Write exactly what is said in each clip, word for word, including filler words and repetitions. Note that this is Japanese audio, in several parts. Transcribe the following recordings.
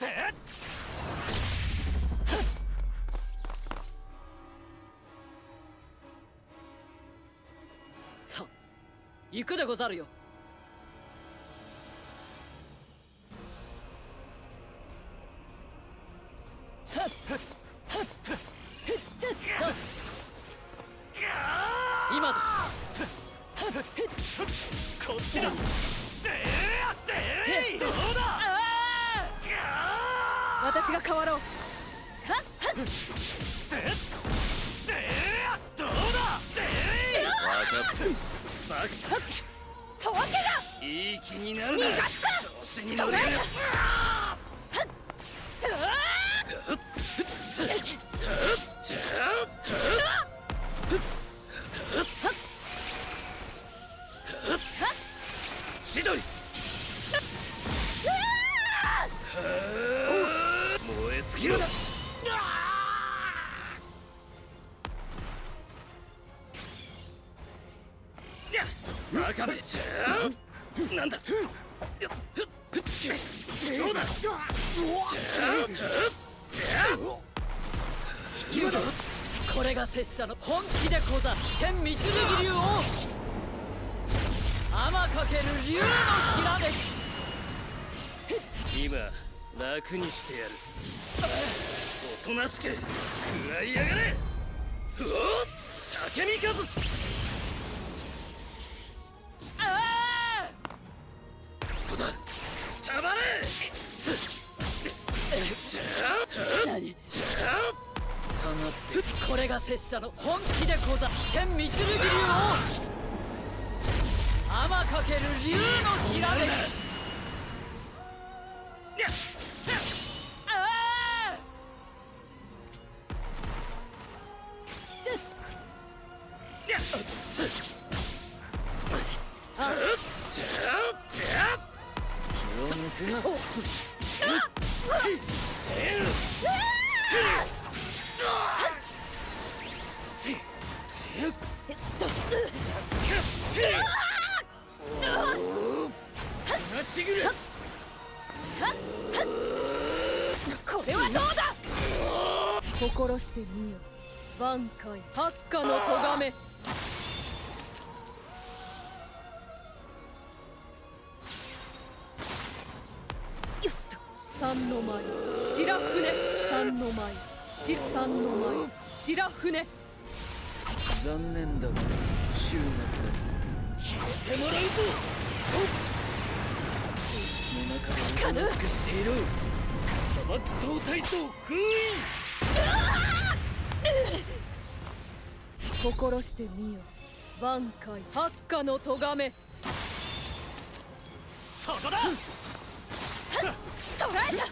さあ行くでござるよ。今だ。こっちだ。どうだ。私が変わろう。どうだ。分かった。バカとわけだ。いい気になるな。逃がすか。調子に乗れる。千鳥。燃え尽きろ。バカめ。なんだ。どうだ。これが拙者の本気でござる。飛天三剣流王天かける竜のひらめき。今楽にしてやる。おとなしく食らいやがれ。うおっ竹見和。ああここだ。くたばれ。何下がって。これが拙者の本気でござる。飛天三剣流王天かける竜のひらめき。これはどうだ。心してみよ挽回八下の咎め。三の舞白船。三の舞し三の舞白船。残念だが終幕だ。消えてもらうぞ。その中でおとなしくしていろ。砂漠総体操封印。心してみよ挽回八下の咎め。そこだ。捕らえた。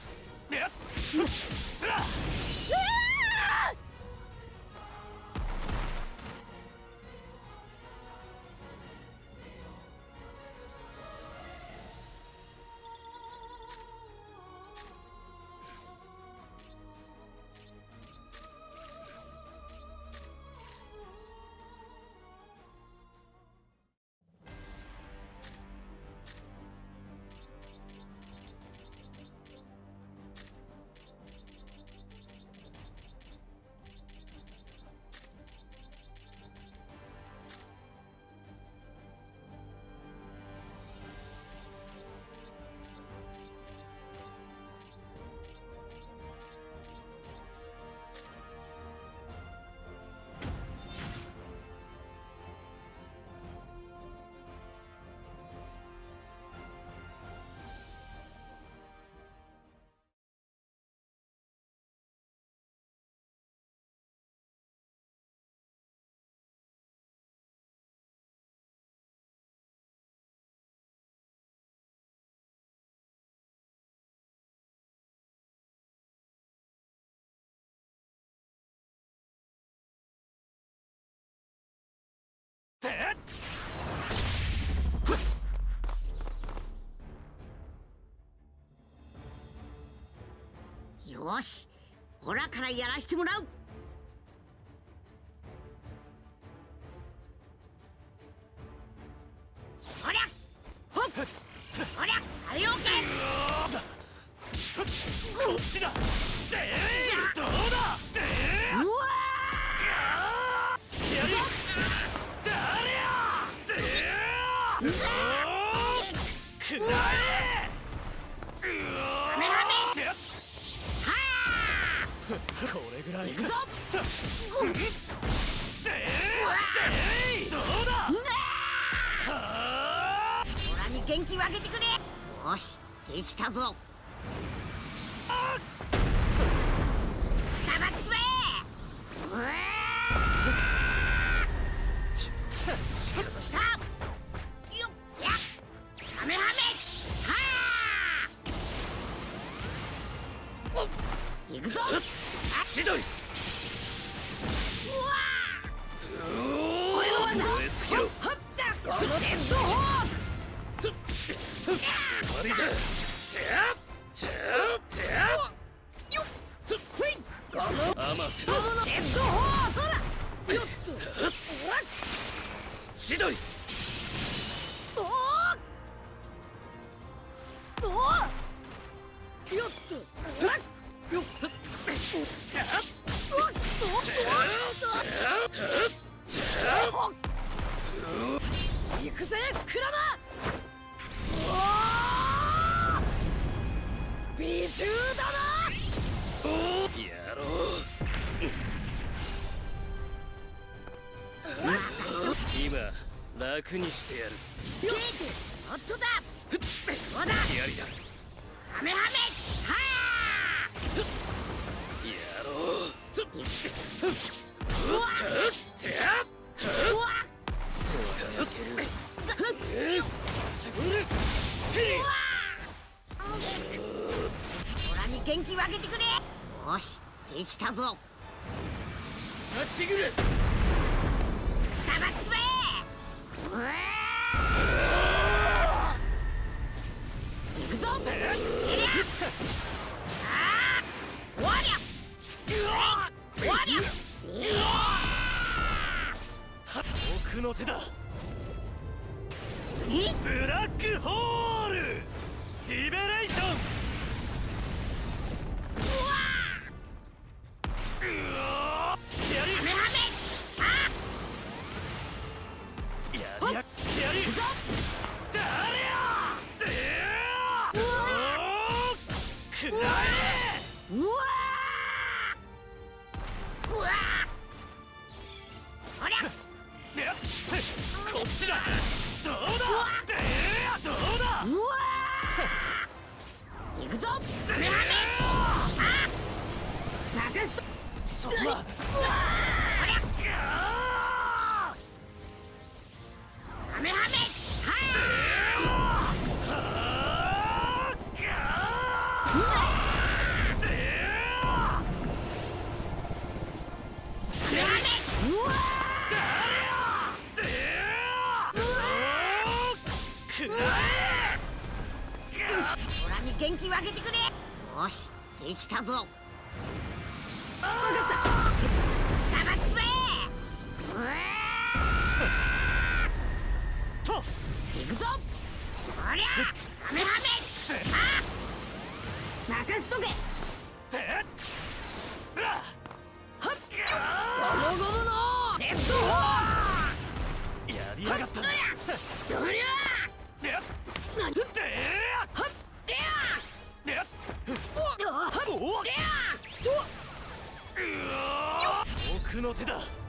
よし、ほらからやらしてもらう。ほりゃほっほりゃ、あれをけ。 元気をあげてくれ。よし、できたぞ。スタバッチめ。うわーししたよっやカメハメはー行くぞ。 しどい。 うわーこれはな燃え尽きろ。 はったこのレッドホーク。 終わりだ。てやてやてやよっとほいこのアマテラスレッドホーク。そらよっとしどい。 おーおーよっとよっ行くぜクラマ。美獣だな。 やろう。今楽にしてやる。 ゲートホットだ。そうだやりだ。 カメハメはやろう。 ーうわてやうわ世話が焼ける。それオラに元気をあげてくれ。よし、できたぞ。 まっしぐる。 スタバッチめ。うわー行くぞ。えりゃあーわりゃわりゃ奥の手だ。 えブラックホールリベレーション。うわースキャリカメハメあやりやスキャリ行くぞ。 だれやでーおーくらえ。 うわーうわーそりゃいやせこっちだ。どうだでーどうだ。 うわー行くぞ。カメハメあ任すとそんなうわーそりゃカメハメオラに元気をあげてくれ。よし、できたぞ。スタバッチめうわーと行くぞ。おりゃカメハメあ任しとけ。 でうわはっゴムゴムのレッドホーやりやがったな。 クどりゃいやなんではっでやいやおはっおおでや奥の手だ。